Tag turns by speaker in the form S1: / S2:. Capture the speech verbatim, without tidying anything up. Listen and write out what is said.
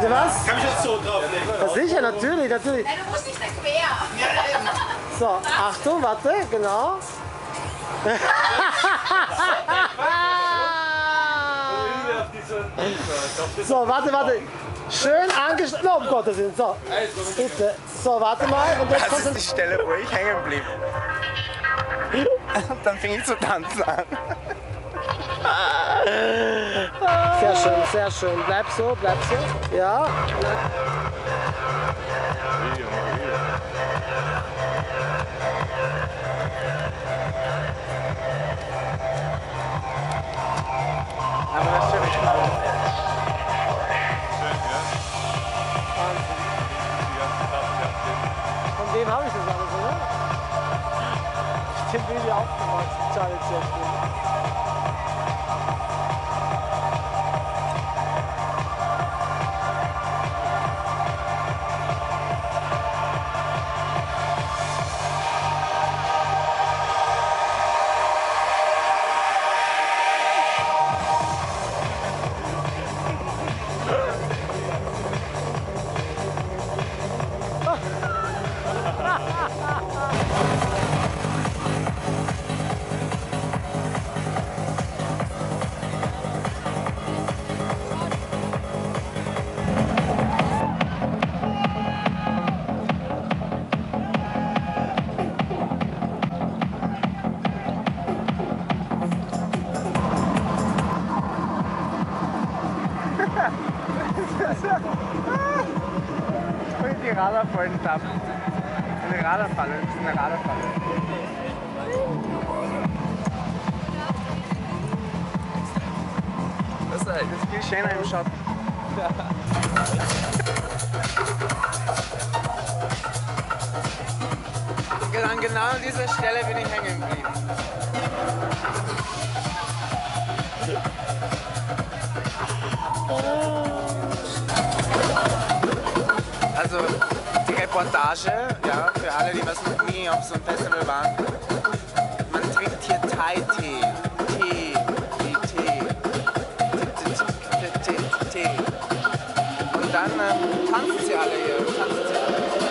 S1: Bitte was?
S2: Kann ich jetzt so drauflegen?
S1: Ja, sicher, natürlich, natürlich.
S3: Nein, du musst nicht da quer.
S1: So, Achtung, warte, genau. So, warte, warte. Schön angeschlossen. Oh, um Gottes Willen. So, bitte. So, warte mal. Und jetzt
S4: Das
S1: kommt
S4: ist die Stelle, wo ich hängen blieb. Und dann fing ich zu tanzen an.
S1: Sehr schön, sehr schön. Bleib so, bleib so. Ja.
S4: Aber das ist schon nicht mal.
S1: Von wem habe ich das alles, oder? Ich bin Baby aufgewachsen. Charlie Chaplin.
S4: Und die Radarfallen ab. Eine Radarfalle, das ist eine Radarfalle. Das ist viel schöner im Schatten. An genau an dieser Stelle bin ich hängen geblieben. Also die Reportage, ja, für alle, die was noch nie auf so einem Festival waren, man trinkt hier Thai-Tee. Tee, wie Tee. Tee, Tee. Und dann ähm, tanzen sie alle hier, tanzen sie alle.